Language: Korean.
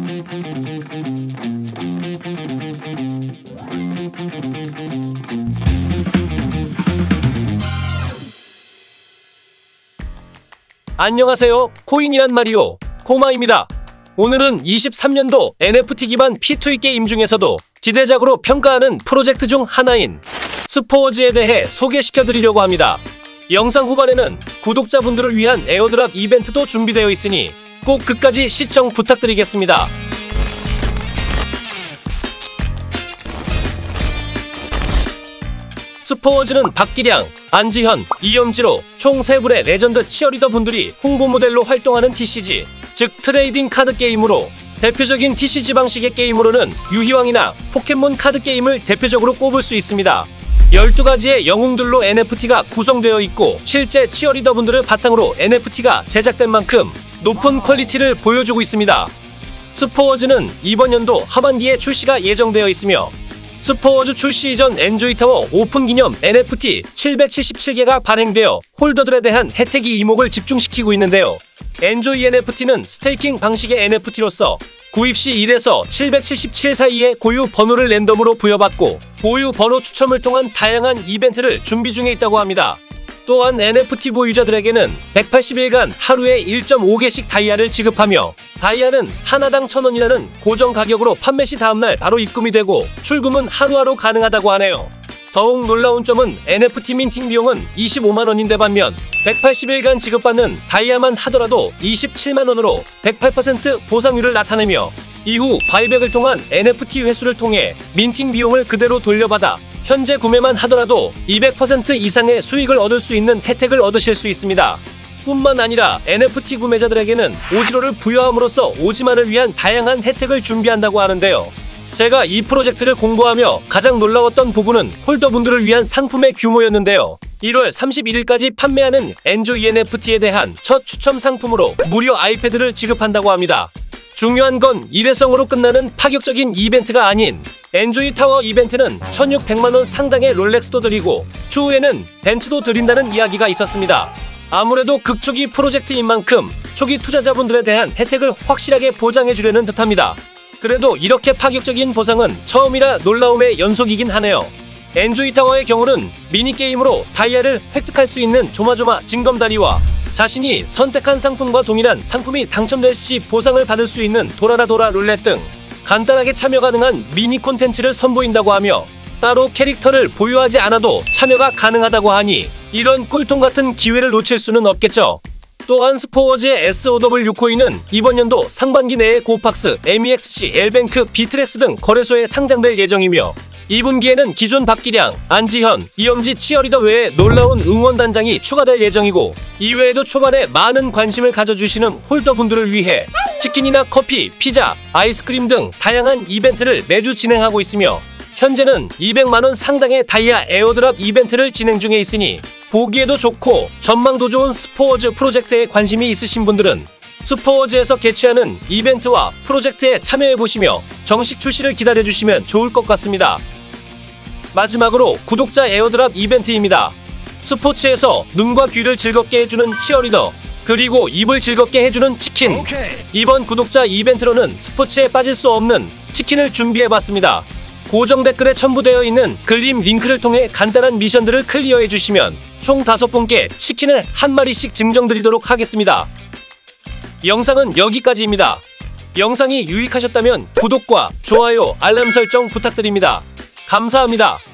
안녕하세요. 코인이란 말이요. 코마입니다. 오늘은 23년도 NFT 기반 P2E 게임 중에서도 기대작으로 평가하는 프로젝트 중 하나인 스포워즈에 대해 소개시켜드리려고 합니다. 영상 후반에는 구독자분들을 위한 에어드랍 이벤트도 준비되어 있으니 꼭 끝까지 시청 부탁드리겠습니다. 스포워즈는 박기량, 안지현, 이염지로 총 3분의 레전드 치어리더 분들이 홍보 모델로 활동하는 TCG, 즉 트레이딩 카드 게임으로 대표적인 TCG 방식의 게임으로는 유희왕이나 포켓몬 카드 게임을 대표적으로 꼽을 수 있습니다. 12가지의 영웅들로 NFT가 구성되어 있고 실제 치어리더 분들을 바탕으로 NFT가 제작된 만큼 높은 퀄리티를 보여주고 있습니다. 스포워즈는 이번 연도 하반기에 출시가 예정되어 있으며 스포워즈 출시 이전 엔조이타워 오픈 기념 NFT 777개가 발행되어 홀더들에 대한 혜택이 이목을 집중시키고 있는데요. 엔조이 NFT는 스테이킹 방식의 NFT로서 구입 시 1에서 777 사이의 고유 번호를 랜덤으로 부여받고 고유 번호 추첨을 통한 다양한 이벤트를 준비 중에 있다고 합니다. 또한 NFT 보유자들에게는 180일간 하루에 1.5개씩 다이아를 지급하며 다이아는 하나당 1,000원이라는 고정 가격으로 판매 시 다음날 바로 입금이 되고 출금은 하루하루 가능하다고 하네요. 더욱 놀라운 점은 NFT 민팅 비용은 25만원인데 반면 180일간 지급받는 다이아만 하더라도 27만원으로 108% 보상률을 나타내며 이후 바이백을 통한 NFT 회수를 통해 민팅 비용을 그대로 돌려받아 현재 구매만 하더라도 200% 이상의 수익을 얻을 수 있는 혜택을 얻으실 수 있습니다. 뿐만 아니라 NFT 구매자들에게는 오지로를 부여함으로써 오지만을 위한 다양한 혜택을 준비한다고 하는데요. 제가 이 프로젝트를 공부하며 가장 놀라웠던 부분은 홀더분들을 위한 상품의 규모였는데요. 1월 31일까지 판매하는 엔조이 NFT에 대한 첫 추첨 상품으로 무료 아이패드를 지급한다고 합니다. 중요한 건 일회성으로 끝나는 파격적인 이벤트가 아닌 엔조이 타워 이벤트는 1,600만원 상당의 롤렉스도 드리고 추후에는 벤츠도 드린다는 이야기가 있었습니다. 아무래도 극초기 프로젝트인 만큼 초기 투자자분들에 대한 혜택을 확실하게 보장해주려는 듯합니다. 그래도 이렇게 파격적인 보상은 처음이라 놀라움의 연속이긴 하네요. 엔조이 타워의 경우는 미니게임으로 다이아를 획득할 수 있는 조마조마 징검다리와 자신이 선택한 상품과 동일한 상품이 당첨될 시 보상을 받을 수 있는 도라라도라 룰렛 등 간단하게 참여 가능한 미니 콘텐츠를 선보인다고 하며 따로 캐릭터를 보유하지 않아도 참여가 가능하다고 하니 이런 꿀통 같은 기회를 놓칠 수는 없겠죠. 또한 스포워즈의 SOW 코인은 이번 연도 상반기 내에 고팍스, MEXC, 엘뱅크, 비트렉스 등 거래소에 상장될 예정이며 2분기에는 기존 박기량, 안지현, 이염지 치어리더 외에 놀라운 응원단장이 추가될 예정이고 이외에도 초반에 많은 관심을 가져주시는 홀더분들을 위해 치킨이나 커피, 피자, 아이스크림 등 다양한 이벤트를 매주 진행하고 있으며 현재는 200만원 상당의 다이아 에어드랍 이벤트를 진행 중에 있으니 보기에도 좋고 전망도 좋은 스포워즈 프로젝트에 관심이 있으신 분들은 스포워즈에서 개최하는 이벤트와 프로젝트에 참여해보시며 정식 출시를 기다려주시면 좋을 것 같습니다. 마지막으로 구독자 에어드랍 이벤트입니다. 스포츠에서 눈과 귀를 즐겁게 해주는 치어리더 그리고 입을 즐겁게 해주는 치킨. 이번 구독자 이벤트로는 스포츠에 빠질 수 없는 치킨을 준비해봤습니다. 고정 댓글에 첨부되어 있는 글림 링크를 통해 간단한 미션들을 클리어해 주시면 총 5분께 치킨을 한 마리씩 증정드리도록 하겠습니다. 영상은 여기까지입니다. 영상이 유익하셨다면 구독과 좋아요, 알람 설정 부탁드립니다. 감사합니다.